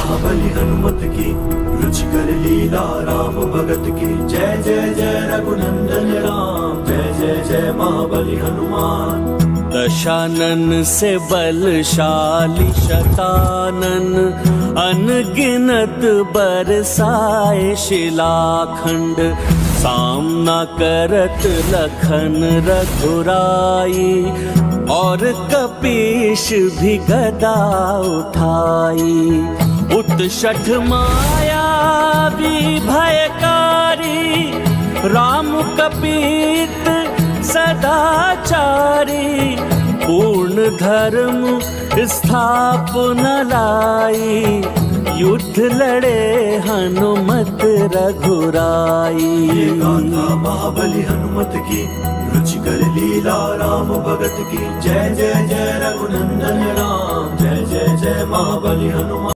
महाबली हनुमत की, रुचिकर लीला राम भगत की। जय जय जय रघुनंदन राम, जय जय जय महाबली हनुमान। दशानन से बलशाली शतानन, अनगिनत बरसाए शिलाखंड। सामना करत लखन रघुराई, और कपीश भी गदा उठाई। उत्षठ माया भी भयकारी, राम कपीत सदाचारी। पूर्ण धर्म स्थापना लाई, युद्ध लड़े हनुमत रघुराई। ये गाथा महाबली हनुमत की, रुचिकर लीला राम भगत की। जय जय जय रघुनंदन राम, जय जय जय महाबली हनुमान।